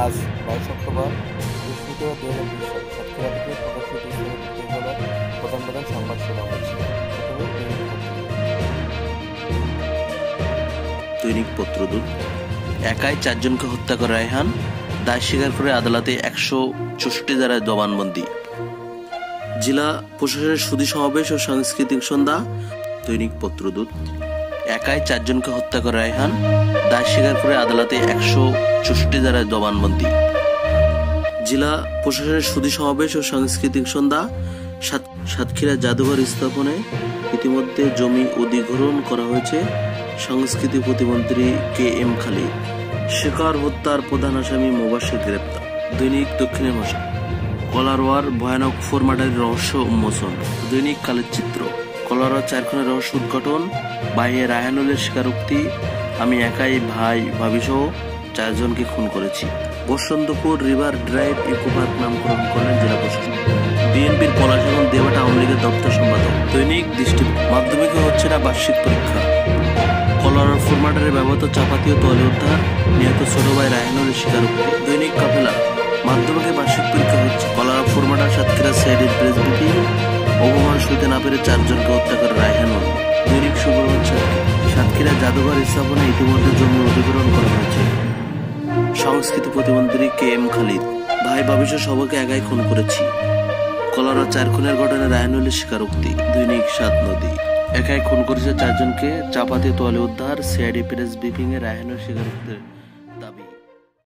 আজ 22 অক্টোবর বৃহস্পতিবার 2020 সাল সাতক্ষীরা থেকে প্রকাশিত ইসলামী প্রতিবেদনের প্রধান প্রধান সংবাদ শোনা হচ্ছে। দৈনিক পত্রদূত। একাই 4 জনকে হত্যা করে রায়হান, দায় স্বীকার করে আদালতে 164 ধারায় জবানবন্দি। জেলা প্রশাসনের সুধী সমাবেশ ও সাংস্কৃতিক সন্ধ্যা। দৈনিক পত্রদূত। একাই 4 জনকে হত্যা করে রায়হান, দায় স্বীকার করে আদালতে 164 ধারায় জবানবন্দি। জেলা প্রশাসনের সুধী সমাবেশ ও সাংস্কৃতিক সন্ধ্যা। সাতক্ষীরা জাদুঘর স্থাপনে ইতিমধ্যে জমি অধিগ্রহণ করা হয়েছে। সংস্কৃতি প্রতিমন্ত্রী KM খালিদ। শেখর হত্যার প্রধান আসামি মোবাশ্বের গ্রেপ্তার। দৈনিক দক্ষিণের ভাষা। কলারোয়ার ভয়ানক ফোরমার্ডারের রহস্য উন্মোচন। দৈনিক কালের চিত্র। কলারোয়ার 4 খুনের রহস্য উদ্ঘাটন। বাইরে রায়হানুলের স্বীকারোক্তি, আমি একাই ভাই ভাবিসহ 4 জনকে খুন করেছি। Basantapur river drive eco park নামকরণ করলেন জেলা প্রশাসন। বিএনপির পলাশ এবং দেওয়াটা আওয়ামী লীগের দপ্তর সম্পাদক। দৈনিক দৃষ্টি। মাধ্যমিকে হচ্ছে না বার্ষিক পরীক্ষা। কলারোয়ার ফোরমার্ডারে ব্যবহৃত চাপাতি ও তোয়ালে উদ্ধার, নিহত ছোট ভাই রায়হানুলের স্বীকারোক্তি। দৈনিক কাফেলা। মাধ্যমিকে বার্ষিক পরীক্ষা হচ্ছে। কলারোয়ার ফোরমার্ডার সাতক্ষীরা সিআইডির প্রেস ব্রিফিং। অপমান সইতে না পেরে 4 জনকে হত্যা করে রায়হানুল। দৈনিক সুব্রত। সাতক্ষীরা জাদুঘর স্থাপনে ইতিমধ্যে জমি অধিগ্রহণ করা হয়েছে। সংস্কৃতি প্রতিমন্ত্রী KM খালিদ। ভাই ভাবিসহ সবাইকে একাই খুন করেছি। কলারোয়ার 4 খুনের ঘটনায় রায়হানুলের স্বীকারোক্তি। দৈনিক 7 নদী। একাই খুন করেছে 4 জনকে, চাপাতি তোয়ালে উদ্ধার, সিআইডি প্রেস ব্রিফিং এ রায়হানুলের স্বীকারোক্তি।